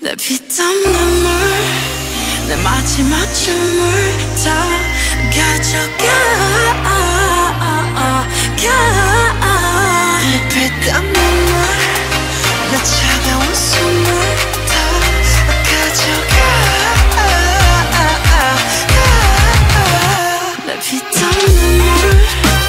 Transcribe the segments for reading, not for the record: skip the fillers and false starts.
내 피땀 눈물 내 마지막 춤을 다 가져가 내 피땀 눈물 내 차가운 숨을 다 가져가 내 피땀 눈물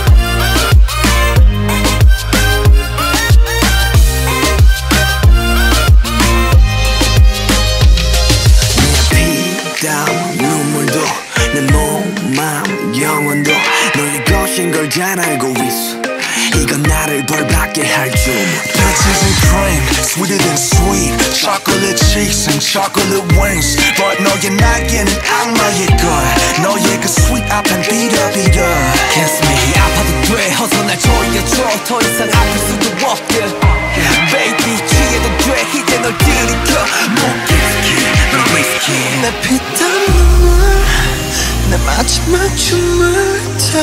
눈물도 내 몸, 마음, 영혼도 너의 것인 걸 잘 알고 있어. 이건 나를 벌받게 할 줄. Peaches and cream, sweeter than sweet. Chocolate cheeks and chocolate wings. But 너의 날개는 악마의 걸. 너의 그 sweet 앞엔 비려비려. Kiss me 아파도 돼 어서 날 조여줘 더 이상 아플 수도 없게 Baby 취해도 돼 이제 널 들이켜 못 risky, 널 risky 내 피땀 눈물 내 마지막 춤을 다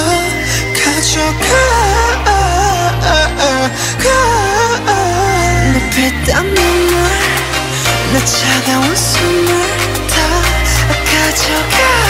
가져가 내 피땀 눈물 내 차가운 숨을 다 가져가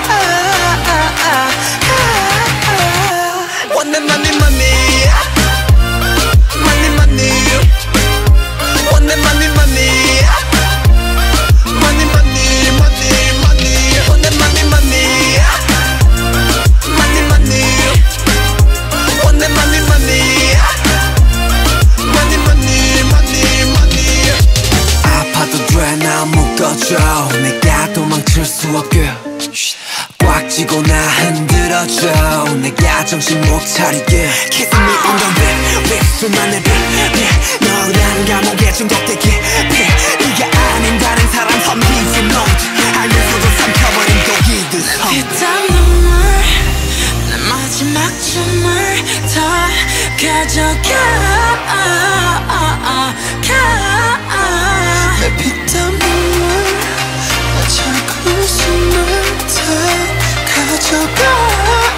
Want that money, money Money, money Want that money, money Money, money, money, money Want that money, money Money, money Want that money, money Money, money, money, money 아파도 돼 나 묶어줘 내가 도망칠 수 없게 꽉 쥐고 나 흔들어줘 내가 정신 못 차리게 Kiss me on the lip 립술만 내비 너란 감옥에 중독되게 네가 아닌 다른 사람 섬기지 못해 알면서도 삼켜버린 독이듯 피땀 눈물 내 마지막 춤을 다 가져가 내 피땀 눈물 내 차가운 숨을 다 가져가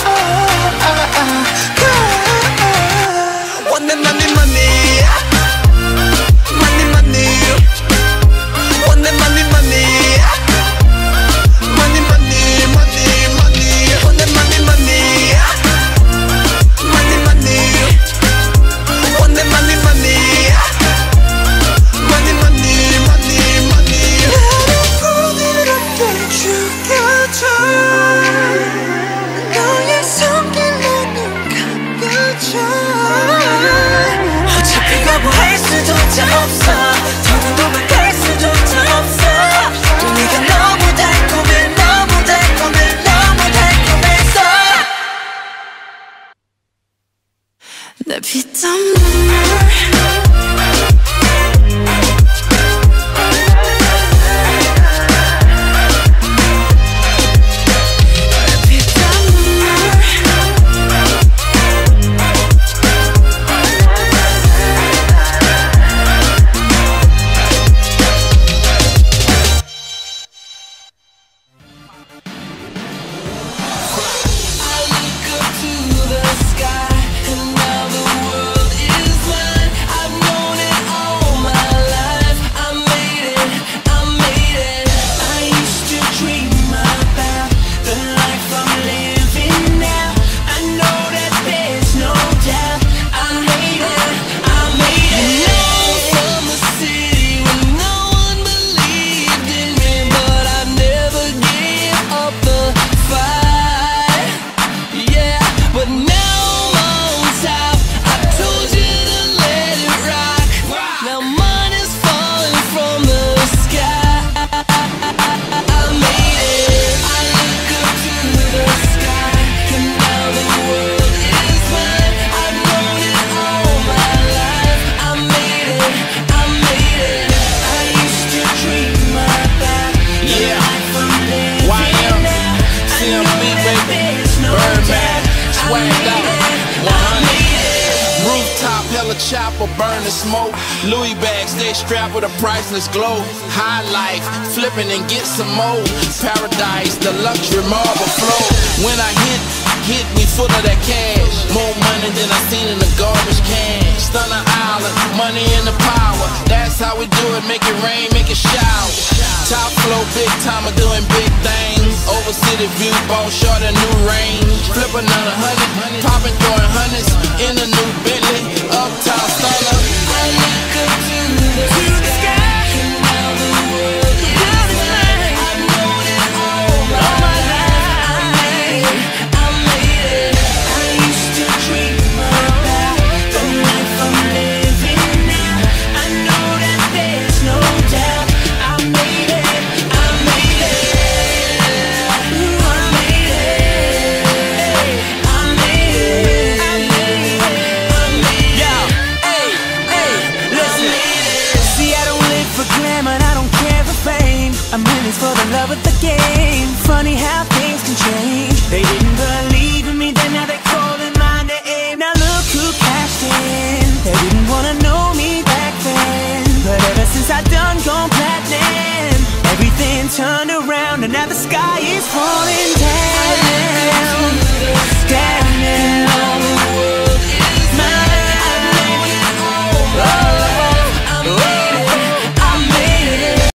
Want that money, money Money, money Want that money, money Money, money, money, money Want that money, money Money, money Want that money, money Money, money, money, money 나를 부드럽게 죽여줘 너의 손길로는 감겨줘 어차피 거부할 수조차 없어 더는 도망갈 수조차 없어 또 네가 너무 달콤해 너무 달콤해 너무 달콤해서 내 피땀 눈물 Chopper burn the smoke. Louis bags, they strapped with a priceless glow. High life, flipping and get some more. Paradise, the luxury marble flow. When I hit me full of that cash. More money than I seen in the garbage can. Stunner Island, money and the power. That's how we do it, make it rain, make it shout. Top flow, big time, doing big things. Over city view, bone short, a new range. Flip another 100, popping, throwing hundreds in a new Bentley. Uptown stunner. I look up to the sky, and now the world is mine. I know that all my life I made it. I used to dream about the life I'm living now. I know that there's no doubt I made it. I made it. Ooh, I made it. I made it. I made it. I made it. Yo, hey, listen. See, I don't live for glam and I don't care for fame. I'm in this for the love of the game. Funny how things can change. They didn't believe in me then, now they're calling my name. Now look who cashed in. They didn't wanna know me back then, but ever since I done gone platinum, everything turned around and now the sky is falling down.